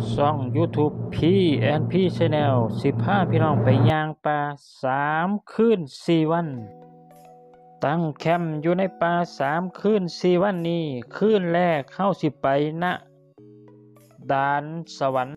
ช่อง YouTube P&P Channel 15พี่น้องไปย่างป่า3 คืน 4 วันตั้งแคมป์อยู่ในป่า3 คืน 4 วันนี้คืนแรกเข้าสิไปณด่านสวรรค์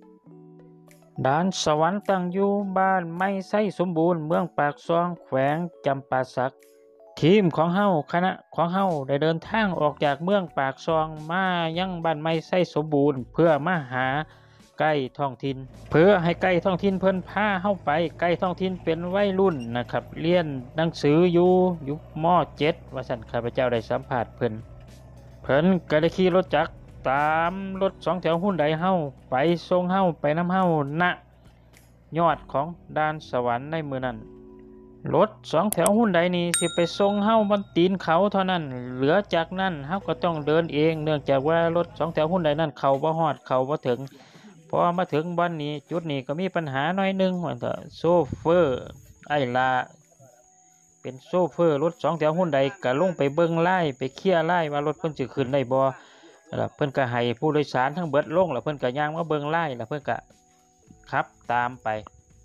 ตั้งอยู่บ้านไม้ไส้สมบูรณ์เมืองปากซองแขวงจำปาสักทีมของเฮาคณะของเฮาได้เดินทางออกจากเมืองปากซองมายังบ้านไม้ไส้สมบูรณ์เพื่อมาหาไก่ท้องถิ่นเพื่อให้ไก่ท้องถิ่นเพิ่นพาเฮาไปไก่ท้องถิ่นเป็นวัยรุ่นนะครับเรียนหนังสืออยู่ม.7 ว่าซั่นข้าพเจ้าได้สัมภาษณ์เพิ่นก็ได้ขี่รถจักรตามรถ2 แถวหุ่นใดเฮาไปส่งเฮาไปนำเฮาณยอดของด่านสวรรค์ในมื้อนั้นรถ2 แถวหุ่นใดนี้สิไปส่งเฮาบนตีนเขาเท่านั้นเหลือจากนั้นเฮาก็ต้องเดินเองเนื่องจากว่ารถ2 แถวหุ่นใดนั้นเข้าบ่ฮอดเข้าบ่ถึงพอมาถึงบ้านนี้จุดนี้ก็มีปัญหาหน่อยนึงว่าแต่โซเฟอร์ไอ้ลาเป็นโซเฟอร์รถ2 แถวหุ่นใดก็ลงไปเบิ่งไล่ไปเคลียร์ไล่ว่ารถเพิ่นสิขึ้นได้บ่แล้วเพิ่นก็ให้ผู้โดยสารทั้งเบิดลงแล้วเพิ่นก็ย่างมาเบิ่งไล่แล้วเพิ่นก็ขับตามไป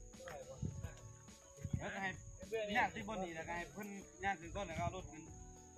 ย่างที่บนนี่นะไงเพิ่นย่างถึงต้นแล้วก็รถขึ้น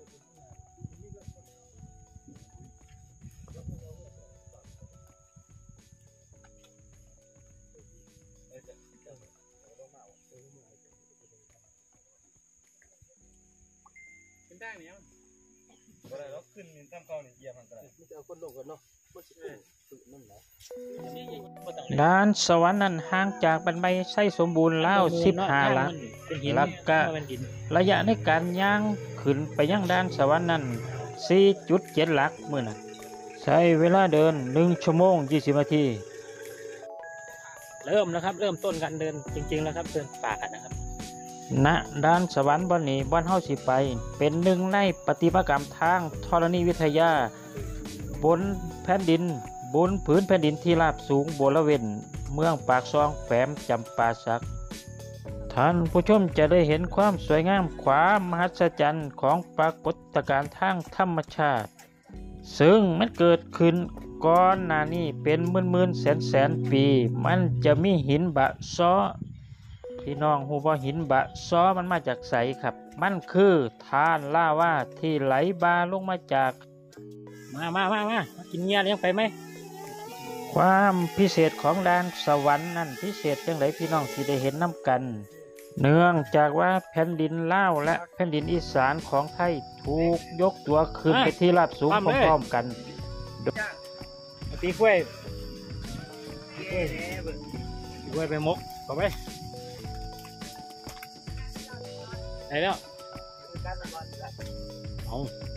เป็นได้เนี่ยบ่ได้รถขึ้นตามเก่านี่เหยียบมันก็ได้มันจะเอาคนลงกันเนาะมันสิฝึกนั่นแหละด่านสวรรค์นั้นห่างจากบ้านไม้ไส้สมบูรณ์แล้ว15 ลักแล้วก็ระยะในการย่างขึ้นไปยังด่านสวรรค์นั้น 4.7 ลักมื้อนั้นใช้เวลาเดิน1 ชั่วโมง 20 นาทีเริ่มแล้วครับเริ่มต้นการเดินจริงๆแล้วครับเดินป่ากันนะครับณด่านสวรรค์บ่อนนี้บ่อนเฮาสิไปเป็นหนึ่งในปฏิมากรรมทางธรณีวิทยาบนแผ่นดินบนผืนแผ่นดินที่ราบสูงบริเวณเมืองปากซองแฝมจำปาสักท่านผู้ชมจะได้เห็นความสวยงามความมหัศจรรย์ของปรากฏการณ์ทางธรรมชาติซึ่งมันเกิดขึ้นก่อนหน้านี้เป็นหมื่นๆแสนปีมันจะมีหินบะซ้อพี่น้องฮู้บ่หินบะซ้อมันมาจากไสครับมันคือทานลาวาที่ไหลบาลงมาจากมากินเงี้ยเลี้ยงไปไหมความพิเศษของด่านสวรรค์นั่นพิเศษจังไดพี่น้องสิได้เห็นน้ำกันเนื่องจากว่าแผ่นดินลาวและแผ่นดินอีสานของไทยถูกยกตัวขึ้นไปที่ราบสูงพร้อมๆกันตีกล้วยไปมกเข้าไปไหนแล้วเอา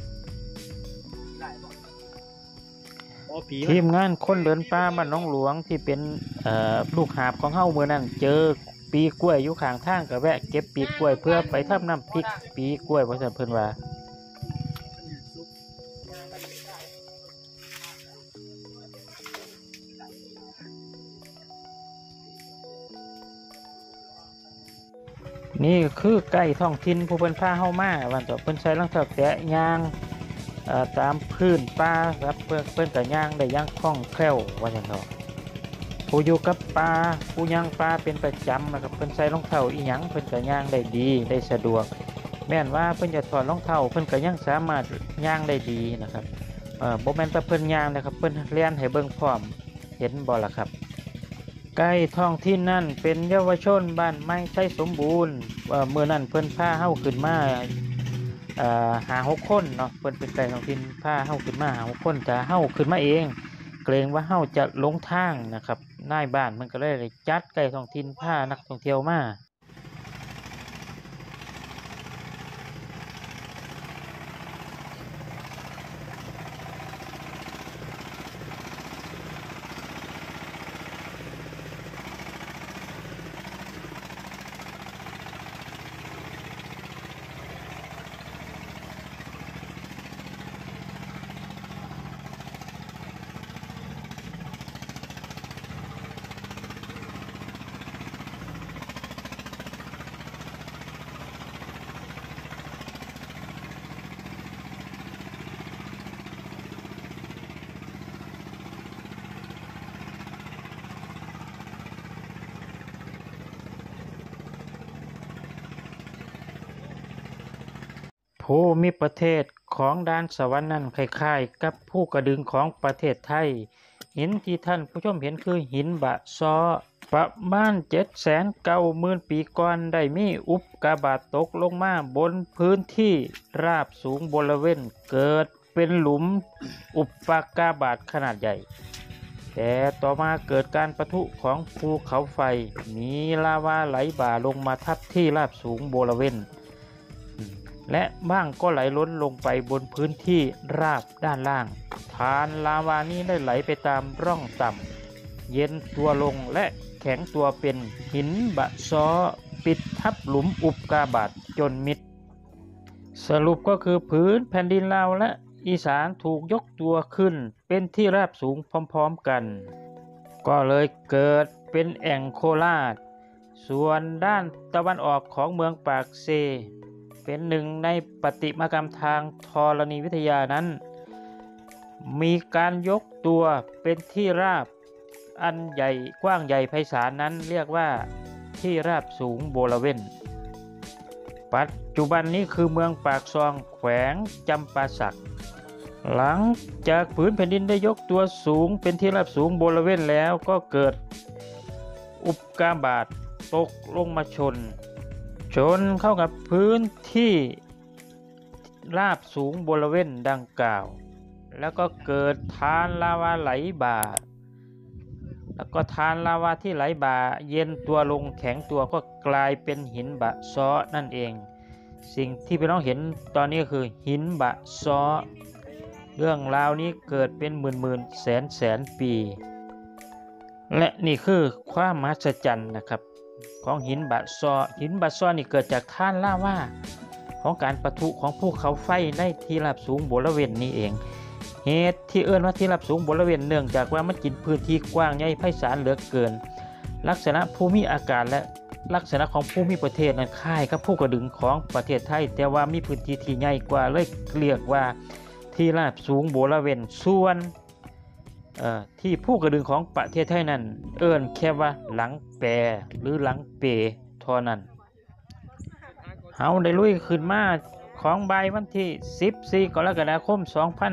ทีมงานคนเดินป่าบ้านน้องหลวงที่เป็นลูกหาบของเฮาเมื่อนั้นเจอปีกล้วยอยู่ข้างทางก็แวะเก็บปีกล้วยเพื่อไปทำน้ำพริกปีกล้วยว่าซั่นเพิ่นว่านี่คือไก่ท้องถิ่นผู้เพิ่นพาเฮามาว่าต่อเพิ่นใช้รองเท้าแตะย่างตามพื้นป่าครับเพิ่นก็ย่างได้ย่างคล่องแคล่วว่าซั่นเนาะผู้อยู่กับป่าผู้ย่างป่าเป็นประจำนะครับเพิ่นใส่รองเท้าอีหยังเพิ่นก็ย่างได้ดีได้สะดวกแม้นว่าเพิ่นจะถอดรองเท้าเพิ่นก็ยังสามารถย่างได้ดีนะครับบ่แม่นแต่เพิ่นย่างนะครับเพิ่นเรียนให้เบิ่งพร้อมเห็นบ่ล่ะครับไก่ท้องถิ่นนั่นเป็นเยาวชนบ้านไม้ไส้สมบูรณ์เมื่อนั้นเพิ่นพาเฮาขึ้นมา5-6 คนเนาะเพิ่นเป็นไก่ท้องถิ่นพาเฮาขึ้นมา5-6 คนจะเฮาขึ้นมาเองเกรงว่าเฮาจะหลงทางนะครับนายบ้านมันก็เลยจัดไก่ท้องถิ่นพานักท่องเที่ยวมาภูมิประเทศของด่านสวรรค์นั้นคล้ายๆกับภูกระดึงของประเทศไทยหินที่ท่านผู้ชมเห็นคือหินบะซอประมาณ790,000 ปีก่อนได้มีอุกกาบาตตกลงมาบนพื้นที่ราบสูงบริเวณเกิดเป็นหลุมอุกกาบาตขนาดใหญ่แต่ต่อมาเกิดการปะทุของภูเขาไฟมีลาวาไหลบ่าลงมาทับที่ราบสูงบริเวณและบ้างก็ไหลล้นลงไปบนพื้นที่ราบด้านล่างฐานลาวานี้ได้ไหลไปตามร่องต่ำเย็นตัวลงและแข็งตัวเป็นหินบะซ้อปิดทับหลุมอุกกาบาตจนมิดสรุปก็คือพื้นแผ่นดินลาวและอีสานถูกยกตัวขึ้นเป็นที่ราบสูงพร้อมๆกันก็เลยเกิดเป็นแอ่งโคราชส่วนด้านตะวันออกของเมืองปากเซเป็นหนึ่งในประติมากรรมทางธรณีวิทยานั้นมีการยกตัวเป็นที่ราบอันใหญ่กว้างใหญ่ไพศาลนั้นเรียกว่าที่ราบสูงบริเวณปัจจุบันนี้คือเมืองปากซองแขวงจำปาสักหลังจากผืนแผ่นดินได้ยกตัวสูงเป็นที่ราบสูงบริเวณแล้วก็เกิดอุกกาบาตตกลงมาชนเข้ากับพื้นที่ราบสูงบริเวณดังกล่าวแล้วก็เกิดทานลาวาไหลบ่าแล้วก็ทานลาวาที่ไหลบ่าเย็นตัวลงแข็งตัวก็กลายเป็นหินบะซ้อนั่นเองสิ่งที่พี่น้องเห็นตอนนี้ก็คือหินบะซ้อเรื่องราวนี้เกิดเป็นหมื่นแสนปีและนี่คือความมหัศจรรย์นะครับของหินบะซ้อนี่เกิดจากท่านลาวาของการปะทุของภูเขาไฟในที่ราบสูงบริเวณนี้เองเหตุที่เอื้อนว่าที่ราบสูงบริเวณเนื่องจากว่ามันกินพื้นที่กว้างใหญ่ไพศาลเหลือเกินลักษณะภูมิอากาศและลักษณะของภูมิประเทศนั้นคล้ายกับภูกระดึงของประเทศไทยแต่ว่ามีพื้นที่ที่ใหญ่กว่าเลยเรียกว่าที่ราบสูงบริเวณส่วนที่ภูกระดึงของประเทศไทยนั้นเอื้อนแค่ว่าหลังแปรหรือหลังเปเท่านั้นเฮาได้ลุยขึ้นมาของใบวันที่14 กรกฎาคม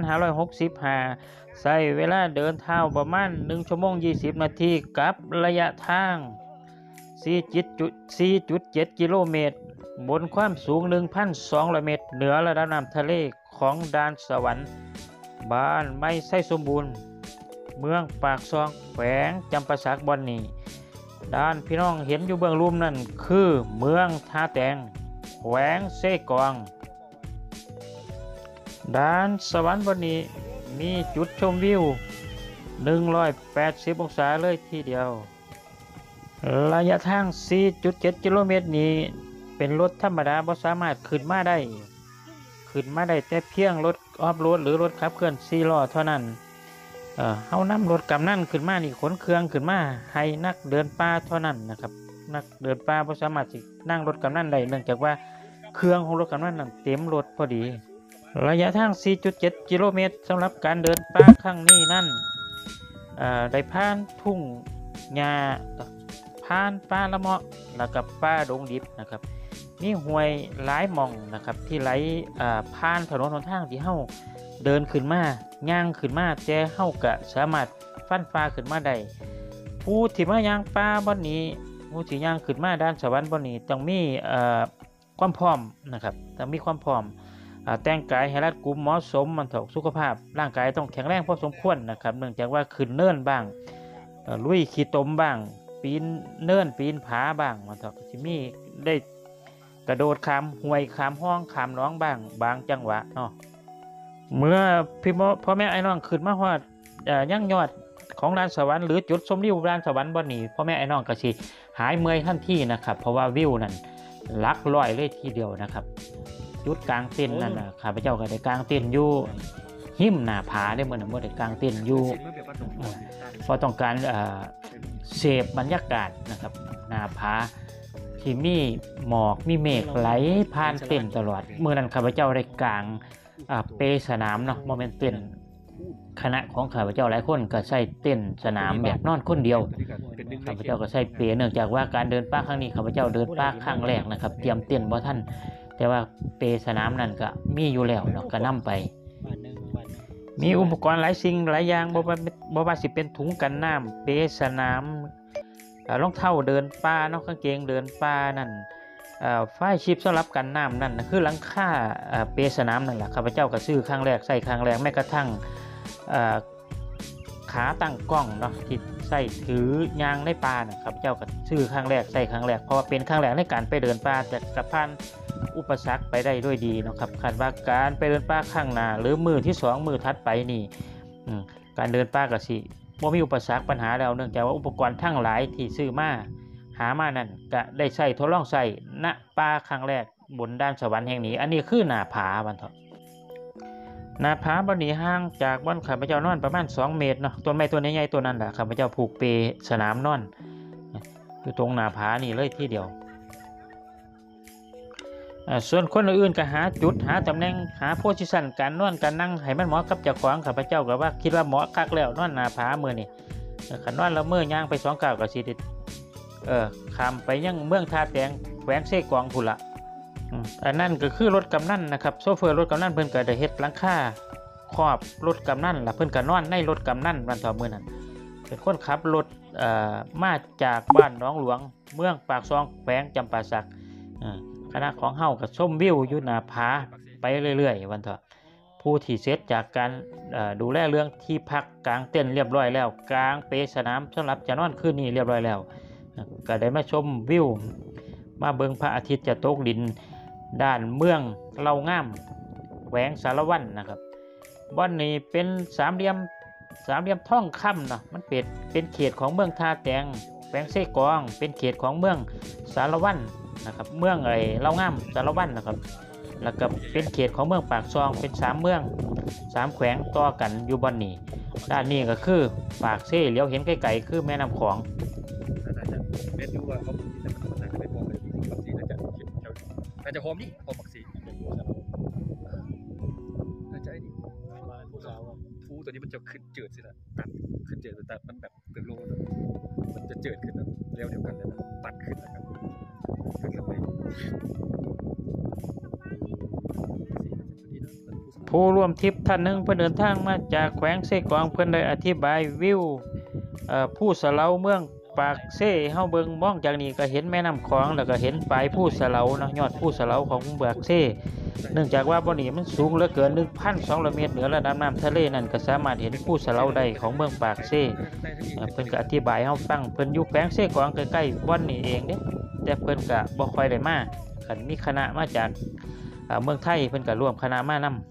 2565ใช้เวลาเดินเท้าประมาณ1 ชั่วโมง 20 นาทีกับระยะทาง 4.7 กิโลเมตรบนความสูง 1,200 เมตรเหนือระดับน้ำทะเลของด่านสวรรค์บ้านไม่ไส้สมบูรณ์เมืองปากซองแขวงจำปาสักบอนนี้ด้านพี่น้องเห็นอยู่เบื้องลุ่มนั่นคือเมืองท่าแตงแขวงเซกองด่านสวรรค์บนนี้มีจุดชมวิว180 องศาเลยทีเดียวระยะทาง 4.7 กิโลเมตรนี้เป็นรถธรรมดาบ่สามารถขึ้นมาได้แต่เพียงรถออฟโรดหรือรถขับเคลื่อน4 ล้อเท่านั้นเฮานำรถกำนั่นขึ้นมานี่ขนเครื่องขึ้นมาให้นักเดินป่าเท่านั้นนะครับนักเดินป่าบ่สามารถสินั่งรถกำนั่นได้เนื่องจากว่าเครื่องของรถกำนั่นนั้นเต็มรถพอดีระยะทาง 4.7 กิโลเมตรสำหรับการเดินป่าครั้งนี้นั่นได้ผ่านทุ่งหญ้าผ่านป่าละเมาะแล้วกับป่าดงดิบนะครับมีห้วยหลายหม่องนะครับที่ไหลผ่านถนนหนทางที่เฮาเดินขึ้นมาย่างขึ้นมาแต่เฮาก็สามารถฟันฟ้าขึ้นมาได้ผู้ที่มาย่างป่าบ่นี้ผู้ที่ย่างขึ้นมาด้านสวรรค์บ่นี้ต้องมีความพร้อมนะครับต้องมีความพร้อมแต่งกายให้รัดกุมเหมาะสมมันถูกสุขภาพร่างกายต้องแข็งแรงพอสมควรนะครับเนื่องจากว่าขึ้นเนินบ้างลุยขี้ตมบ้างปีนเนินปีนผาบ้างมันถูกสิมีได้กระโดดข้ามห้วยข้ามห้องข้ามหนองบ้างบางจังหวะเนาะเมื่อพ่อแม่ไอ้น้องขึ้นมาฮอดยังยอดของด่านสวรรค์หรือจุดชมวิวด่านสวรรค์บ่นี้พ่อแม่ไอ้น้องก็สิหายเมื่อยทันทีนะครับเพราะว่าวิวนั้นหลักร้อยเลยทีเดียวนะครับจุดกลางเต็นท์นั่นน่ะข้าพเจ้าก็ได้กลางเต็นท์อยู่หิมหน้าผาได้มื้อนั้นบ่ได้กลางเต็นท์อยู่เพราะต้องการเสพบรรยากาศนะครับหน้าผาที่มีหมอกมีเมฆไหลผ่านเต็นท์ตลอดมื้อนั้นข้าพเจ้าได้กลางเปสนามเนาะโมเมนต์เต็นท์คณะของข้าพเจ้าหลายคนก็ใช้เต็นท์สนามแบบนอนคนเดียวข้าพเจ้าก็ใช้เปเนื่องจากว่าการเดินป่าครั้งนี้ข้าพเจ้าเดินป่าครั้งแรกนะครับเตรียมเต็นท์บ่ทันแแต่ว่าเปสนามนั่นก็มีอยู่แล้วเนาะก็นํไปบ้านหนึ่งมีอุปกรณ์หลายสิ่งหลายอย่างบ่ว่าสิเป็นถุงกันน้ำเปสนามรองเท้าเดินป่าเนาะกางเกงเดินป่านั่นไฟชิปสำหรับกันน้ำนั่นนะคือหลังคาเปสนามนั่นแหละข้าพเจ้าก็ซื้อครั้งแรกใส่ครั้งแรกแม้กระทั่งขาตั้งกล้องเนาะที่ใส่ถือยางในป่านะข้าพเจ้าก็ซื้อครั้งแรกใส่ครั้งแรกเพราะว่าเป็นครั้งแรกในการไปเดินป่าแต่กับผ่านอุปสรรคไปได้ด้วยดีเนาะครับคาดว่าการไปเดินป่าข้างหน้าหรือมือที่2มือถัดไปนี่การเดินป่าก็สิบ่มีอุปสรรคปัญหาแล้วเนื่องจากว่าอุปกรณ์ทั้งหลายที่ซื้อมาหามานั่นก็ได้ใช้ทดลองใช้ณป่าครั้งแรกบนด้านสวรรค์แห่งนี้อันนี้คือหน้าผาบันเถาะหน้าผาบ่นี้ห่างจากบ้านข้าพเจ้านอนประมาณ2เมตรเนาะต้นไม้ต้นใหญ่ๆตัวนั้นแหละข้าพเจ้าผูกเปสนามนอนอยู่ตรงหน้าผานี่เลยที่เดียวส่วนคนอื่นก็หาจุดหาตำแหน่งหาโพสิชันการนอนการนั่งให้มันเหมาะกับเจ้าของข้าพเจ้าก็ว่าคิดว่าเหมาะคักแล้วนอนหน้าผามื้อนี้คันนอนละเมื่อย่างไป2ก้าวก็สิได้ข้ามไปยังเมืองท่าแตงแขวงเซกองพุ่นละอันนั้นก็คือรถกำนันนะครับโซเฟอร์รถกำนันเพิ่นก็ได้เฮ็ดหลังคาครอบรถกำนันล่ะเพิ่นก็นอนในรถกำนันวันต่อมื้อนั้นเป็นคนขับรถมาจากบ้านหนองหลวงเมืองปากซองแขวงจำปาสักคณะของเฮาก็ชมวิวอยู่หน้าผาไปเรื่อยๆวันเถาะผู้ที่เสร็จจากการดูแลเรื่องที่พักกลางเต็นท์เรียบร้อยแล้วกลางเปสนามสำหรับจะนอนคืนนี้เรียบร้อยแล้วก็ได้มาชมวิวมาเบิ่งพระอาทิตย์จะตกดินด้านเมืองเล่างามแขวงสารวัตรนะครับบ่อนนี้เป็นสามเหลี่ยมทองคำเนาะมันเป็นเขตของเมืองท่าแตงแขวงเซกองเป็นเขตของเมืองสารวัตรนะครับเมืองเล่างามสารวัตรนะครับแล้วก็เป็นเขตของเมืองปากซองเป็น3เมือง3แขวงต่อกันอยู่บ่อนนี้ด้านนี้ก็คือปากเซ่เลี้ยวเห็นไกลๆคือแม่น้ำของเม็ดดูว่าเขาจะน่าจะไปพอไปปักสีน่าจะน่าจะหอมนี่หอมปักสีน่าจะไอ้นี่ฟูตัวนี้มันจะขึ้นเจิดสินะตัดขึ้นเจิดแต่มันแบบตึงโลมันจะเจิดขึ้นแบบเร็วเดียวกันเลยตัดขึ้นนะครับขึ้นลงไปผู้ร่วมทริปท่านหนึ่งเพื่อเดินทางมาจากแขวงเซกองเพื่อนได้อธิบายวิวผู้สะเลาเมืองปากเซ่เฮาเบิ่งมองจากนี้ก็เห็นแม่น้ำคลองแล้วก็เห็นปลายผู้สะเลาเนาะยอดผู้สะเลาของปากเซ่เนื่องจากว่าบ่อนี้มันสูงเหลือเกิน 1,200 เมตรเหนือระดับน้ำทะเลนั่นก็สามารถเห็นผู้สะเลาได้ของเมืองปากเซ่เพิ่นก็อธิบายให้เฮาฟังเพิ่นอยู่แขวงเซ่กองใกล้ๆบ่อนนี้เองเด้แต่เพิ่นก็บ่ค่อยได้มาคันมีคณะมาจากเมืองไทยเพิ่นก็ร่วมคณะมานำ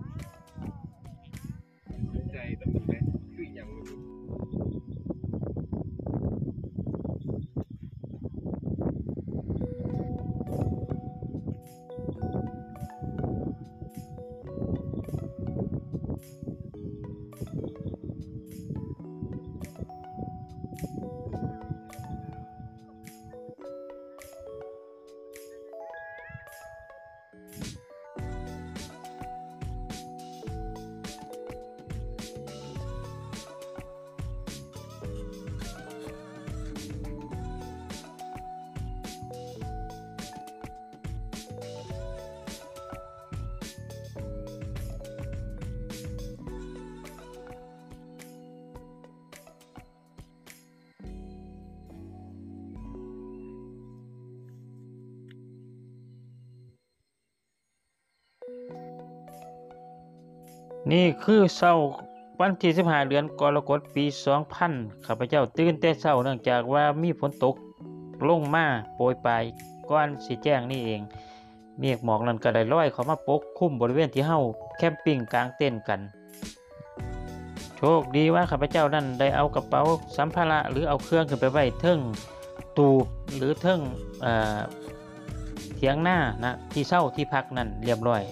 นี่คือเช้าวันที่15เดือนกรกฎาคมปี 2000ข้าพเจ้าตื่นแต่เช้าเนื่องจากว่ามีฝนตกลงมาโปรยปลายก่อนสิแจ้งนี่เองเมฆหมอกนั้นก็ได้ลอยเข้ามาปกคลุมบริเวณที่เฮาแคมปิ้งกลางเต็นท์กันโชคดีว่าข้าพเจ้านั้นได้เอากระเป๋าสัมภาระหรือเอาเครื่องขึ้นไปไว้เทิงตูบหรือเทิงเถียงหน้านะที่เช้าที่พักนั่นเรียบร้อย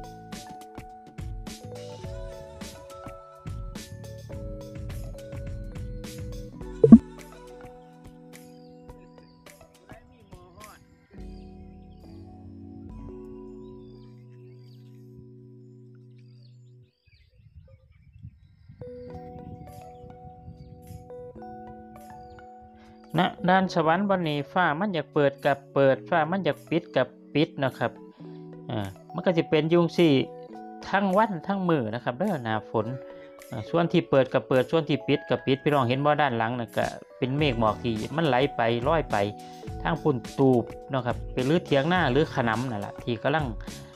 ณด้านสวรรค์วันนี้ฟ้ามันอยากเปิดกับเปิดฟ้ามันอยากปิดกับปิดนะครับมันก็จะเป็นยุงสี่ทั้งวันทั้งมือนะครับเด้อหน้าฝนส่วนที่เปิดก็เปิดส่วนที่ปิดก็ปิดพี่น้องเห็นบ่ด้านหลังน่ะก็เป็นเมฆหมอกที่มันไหลไปลอยไปทางปุ่นตูบเนาะครับเป็นหรือเถียงหน้าหรือขนำนั่นแหละที่กำลัง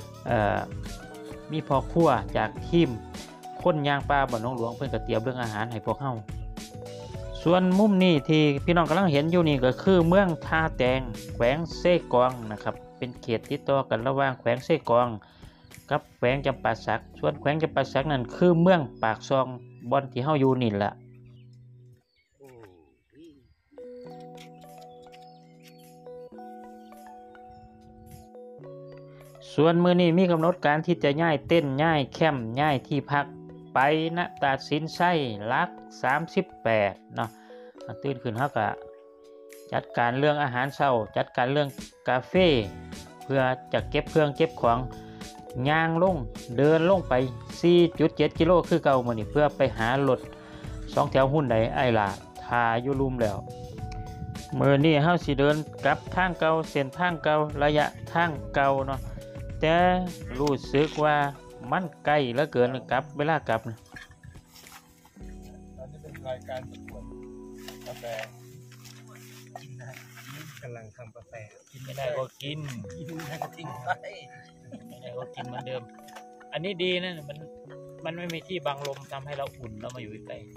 มีพ่อครัวจากทีมคนยางปลาบ่อนน้องหลวงเพิ่นก็เตรียมเรื่องอาหารให้พวกเฮาส่วนมุมนี้ที่พี่น้องกำลังเห็นอยู่นี่ก็คือเมืองท่าแตงแขวงเซกองนะครับเป็นเขตติดต่อกันระหว่างแขวงเซกองกับแขวงจำปาสักส่วนแขวงจำปาสักนั่นคือเมืองปากซองบอนที่เฮาอยู่นี่แหละส่วนมื้อนี้มีกำหนดการที่จะย้ายเต้นย้ายแคมป์ย้ายที่พักไปณตาดสินไส้ลัก38เนาะตื่นขึ้นเฮาก็จัดการเรื่องอาหารเช้าจัดการเรื่องกาแฟเพื่อจะเก็บเครื่องเก็บของย่างลงเดินลงไป 4.7 กิโลคือเก่ามื้อนี้เพื่อไปหารถ2แถวหุ้นใดไอ้ล่ะทาอยู่ลุมแล้วมื้อนี้เฮาสิเดินกลับทางเก่าเส้นทางเก่าระยะทางเก่าเนาะแต่รู้สึกว่ามันใกล้เหลือเกินกลับเวลากลับนะตอนนี้เป็นรายการประกวดกาแฟกินนะกำลังทำกาแฟกินไม่ได้ก็กินกินได้ก็ทิ้งไปไม่ได้ก็กินเหมือนเดิม อันนี้ดีนะมันไม่มีที่บังลมทำให้เราอุ่นแล้วมาอยู่ใกล้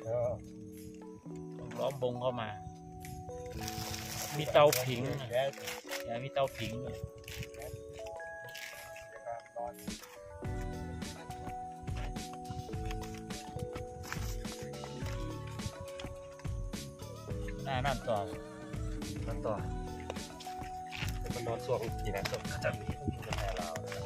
ๆล้อมบงเข้ามา มีเตาผิงอย่ามีเตาผิงเลยนั่นต่อนั่นต่อมันนอนช่วงกี่นาทีจะมีกาแฟเรา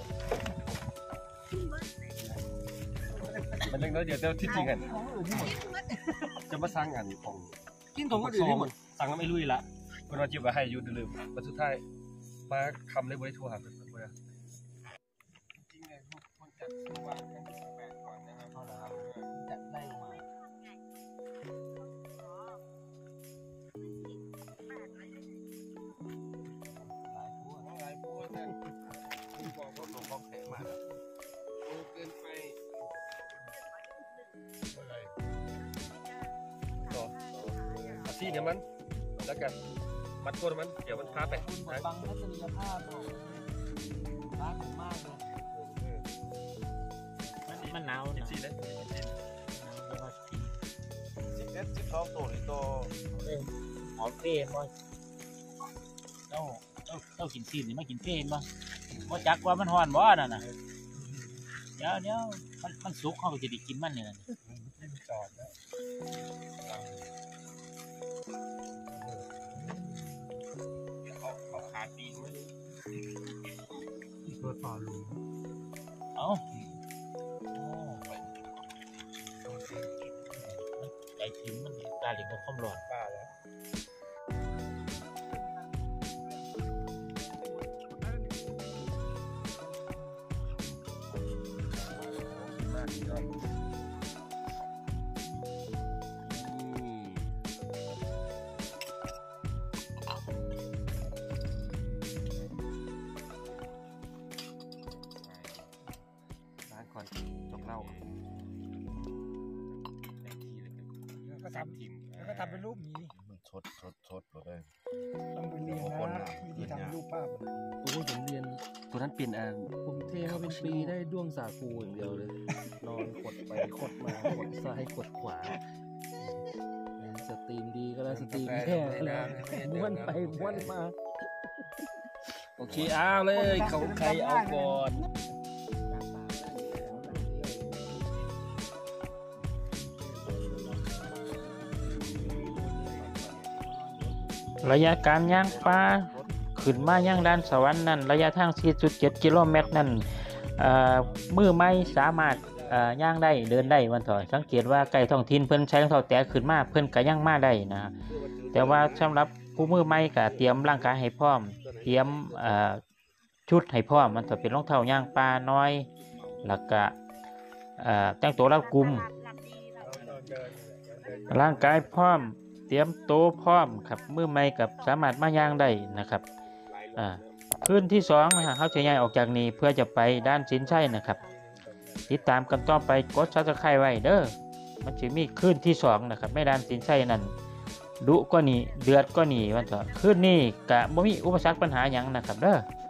มันเล็กน้อยเดี๋ยวที่จริงกันจะมาสร้างงานของกินของคนอื่นที่หมดสั่งแล้วไม่ลุยละคนเราจิบไว้ให้ยูลืมวันสุดท้ายมาคำเลยบริโภคหาเพื่อนเพื่อนจริงเลยคนจัดซื้อวางกันแปดก่อนนะครับเขาแล้วจัดได้มาหลายพวกนั่นบอกว่าหลวงพ่อแขกมาแล้วเกินไปอะไรต่อที่เนี่ยมันแล้วกันมัดตัวมันเดี๋ยวมันพาไปบังทัศนียภาพของร้านผมมากเลยมันหนาวนะจีเลย 11-12ตัวนี่ตัวหอมเฟ่บ่เจ้ากินซีนนี่มากินเฟ่บ่บ่จักว่ามันฮ้อนบ่นั่นน่ะเดี๋ยวมันสุกเฮาก็สิได้กินมันนี่น่ะจอดแล้วเขาขาตีนไว้ตัวต่อหลุมเอ้าใจถึงมันตาเหลียงกับความร้อนป้าแล้วก่อนจบเล่าก็ทำแล้วก็ทำเป็นรูปนี้มันชดเลยต้องไปเรียนนะวิธีทำรูปภาพผมเรียนตัวนั้นเปลี่ยนผมเทเขาเป็นปีได้ด้วงสาคูอย่างเดียวเลยนอนกดไปกดมากดซ้ายกดขวาสตรีมดีก็แล้วสตรีมแค่แล้วม้วนไปม้วนมาโอเคเอาเลยเขาใครเอาก่อนระยะการย่างปลาขึ้นมาย่างด้านสวรรค์นั่นระยะทาง 4.7 กิโลเมตรนั่นมือไม่สามารถย่างได้เดินได้วันต่อสังเกตว่าไก่ท้องถิ่นเพิ่นใช้รองเท้าแตะขึ้นมาเพิ่นก็ย่างมาได้นะแต่ว่าสำหรับผู้มือใหม่ก็เตรียมร่างกายให้พร้อมเตรียมชุดให้พร้อมมันจะเป็นรองเท้าย่างปลาน้อยแล้วก็แต่งตัวรัดกุมร่างกายพร้อมเตรียมโตพร้อมครับมือใหม่กับสามารถมาย่างได้นะครับคืนที่2นะฮะเขาจะย้ายออกจากนี้เพื่อจะไปด้านสินชัยนะครับติดตามกันต่อไปกด Subscribe ไว้เด้อมันจะมีคืนที่2นะครับในด้านสินชัยนั่นดุก็นี่เดือดก็นี่วันเถอะคืนนี้กะบ่มีอุปสรรคปัญหาหยังนะครับเด้อ